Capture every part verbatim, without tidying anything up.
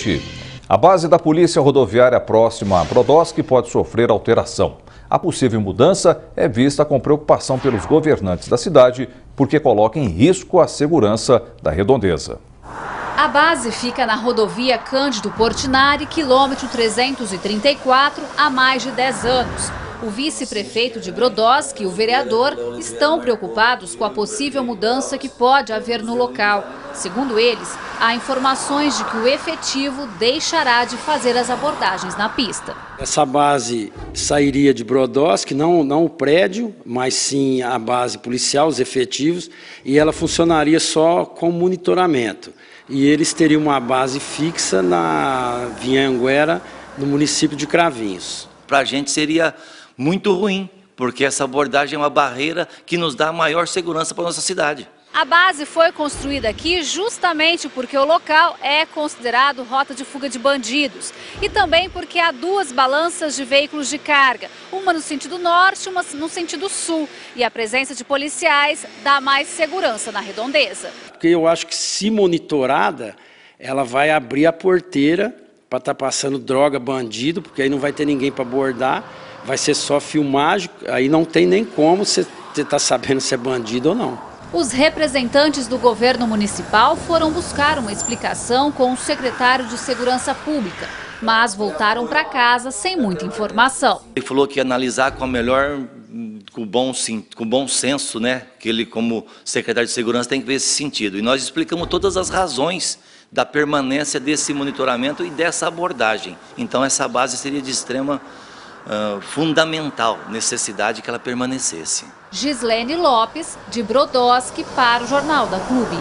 noite. A base da Polícia Rodoviária próxima a Brodowski pode sofrer alteração. A possível mudança é vista com preocupação pelos governantes da cidade, porque coloca em risco a segurança da redondeza. A base fica na rodovia Cândido Portinari, quilômetro trezentos e trinta e quatro, há mais de dez anos. O vice-prefeito de Brodowski e o vereador estão preocupados com a possível mudança que pode haver no local. Segundo eles, há informações de que o efetivo deixará de fazer as abordagens na pista. Essa base sairia de Brodowski, não, não o prédio, mas sim a base policial, os efetivos, e ela funcionaria só com monitoramento. E eles teriam uma base fixa na Via Anguera, no município de Cravinhos. Para a gente seria muito ruim, porque essa abordagem é uma barreira que nos dá maior segurança para a nossa cidade. A base foi construída aqui justamente porque o local é considerado rota de fuga de bandidos e também porque há duas balanças de veículos de carga, uma no sentido norte e uma no sentido sul, e a presença de policiais dá mais segurança na redondeza. Porque eu acho que, se monitorada, ela vai abrir a porteira para estar passando droga, bandido, porque aí não vai ter ninguém para abordar, vai ser só filmagem, aí não tem nem como você estar sabendo se é bandido ou não. Os representantes do governo municipal foram buscar uma explicação com o secretário de Segurança Pública, mas voltaram para casa sem muita informação. Ele falou que ia analisar com a melhor, com bom, com bom senso, né? Que ele, como secretário de Segurança, tem que ver esse sentido. E nós explicamos todas as razões da permanência desse monitoramento e dessa abordagem. Então, essa base seria de extrema uh, fundamental necessidade que ela permanecesse. Gislene Lopes, de Brodowski, para o Jornal da Clube.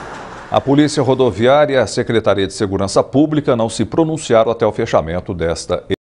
A Polícia Rodoviária e a Secretaria de Segurança Pública não se pronunciaram até o fechamento desta